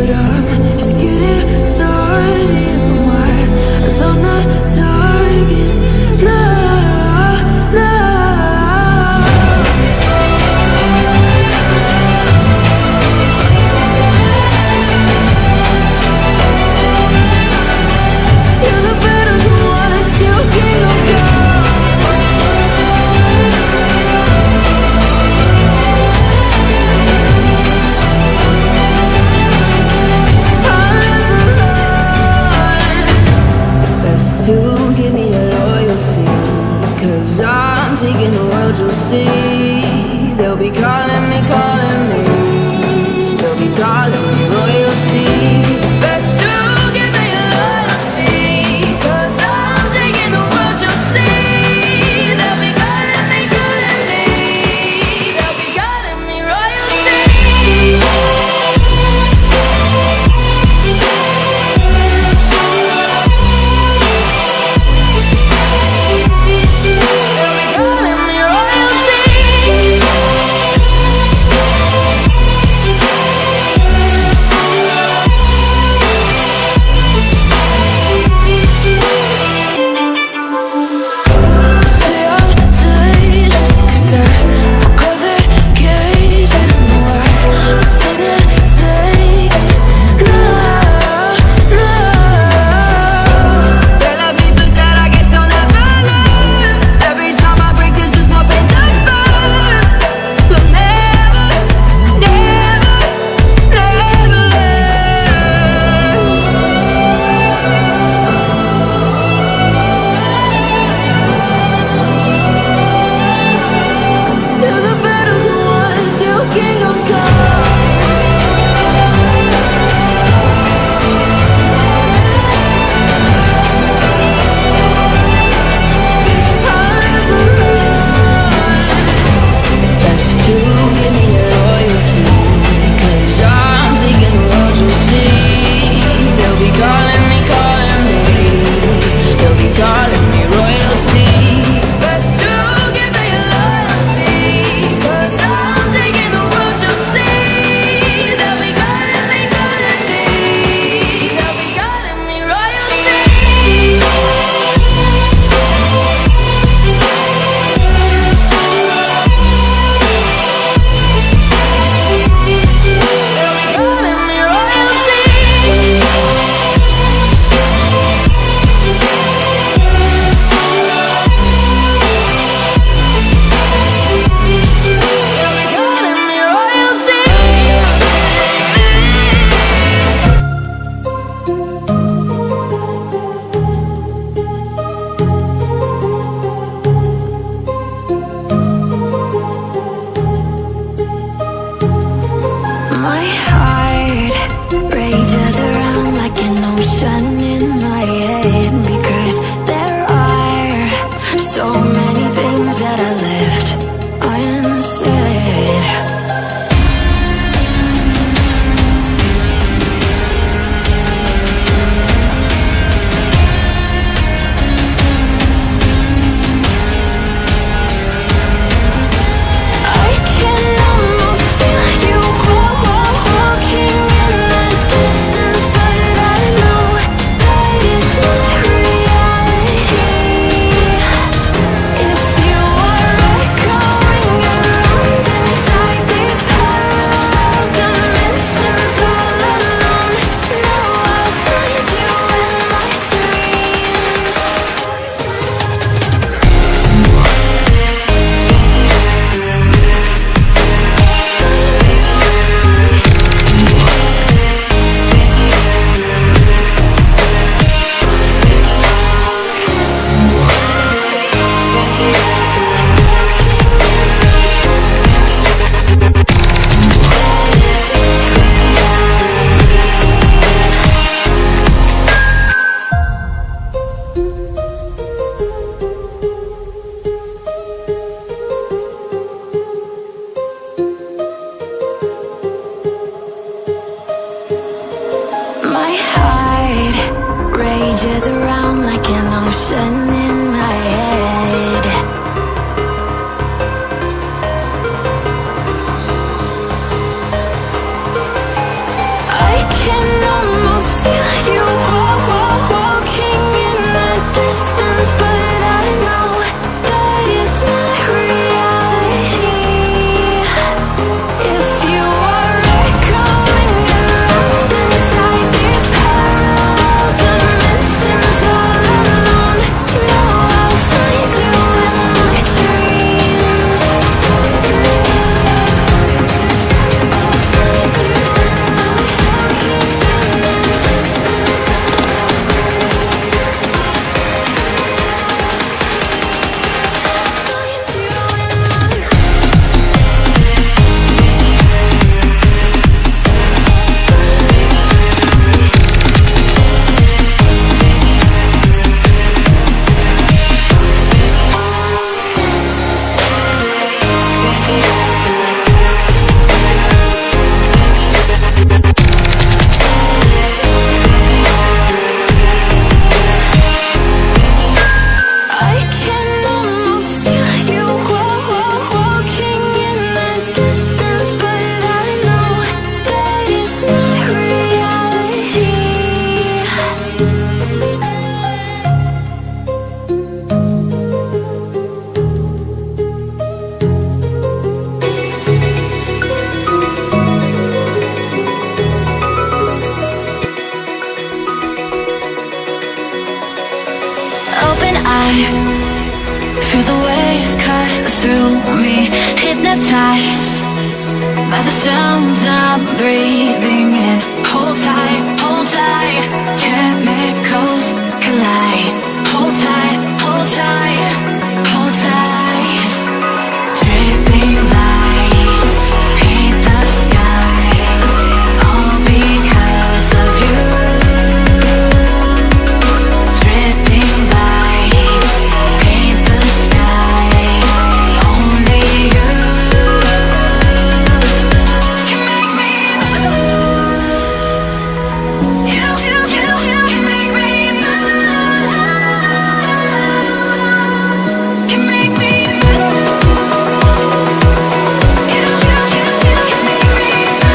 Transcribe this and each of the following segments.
but I'm just getting started. My eyes on the target. No, no. You're the battles won, it's your kingdom come. To give me your loyalty, 'cause I'm taking the world, you'll see. They'll be calling me, they'll be calling me royalty. Best to give me your loyalty, 'cause I'm taking the world, you'll see. They'll be calling me, they'll be calling me royalty. My heart rages around like an ocean in my head, because there are so many things that I left unsaid. I can almost feel you walking in the distance, but I know that it's not reality. If you are echoing around inside these parallel dimensions all alone, now I'll find you in my dreams. My heart rages around like an ocean in my head. I can feel you walking in the distance, but I know that it's not reality. If you are echoing around inside these parallel dimensions all alone, know I'll find you in my dreams. I can almost feel you walking in the distance, but I know that it's not reality. Open eye, feel the waves cut through me, hypnotized by the sounds I'm breathing in. Hold tight, chemicals collide. Hold tight, hold tight, hold tight. Dripping lights paint the skies, all because of you. Dripping lights paint the skies, only you can make me move. You can make me move. Can make me move. You can make me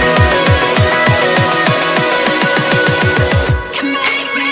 move. Can make me.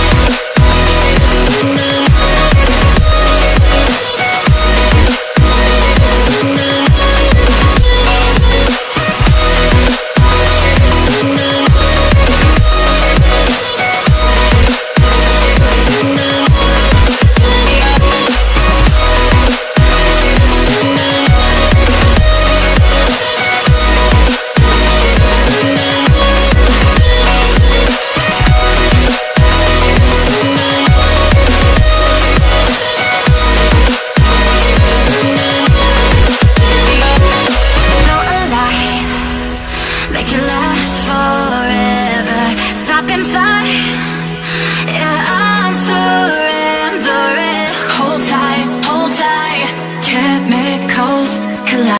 Feel alive, make it last forever. Stop in time.